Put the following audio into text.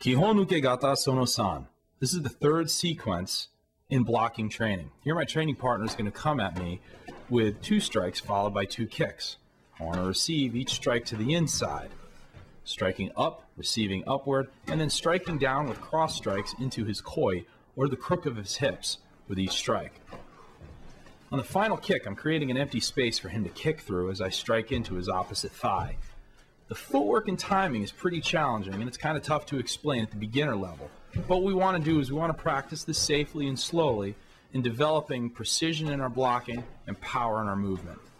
Kihon Ukegata Sono-san. This is the third sequence in blocking training. Here my training partner is going to come at me with 2 strikes followed by 2 kicks. I want to receive each strike to the inside, striking up, receiving upward, and then striking down with cross strikes into his koi, or the crook of his hips, with each strike. On the final kick, I'm creating an empty space for him to kick through as I strike into his opposite thigh. The footwork and timing is pretty challenging, and it's kind of tough to explain at the beginner level. But what we want to do is we want to practice this safely and slowly in developing precision in our blocking and power in our movement.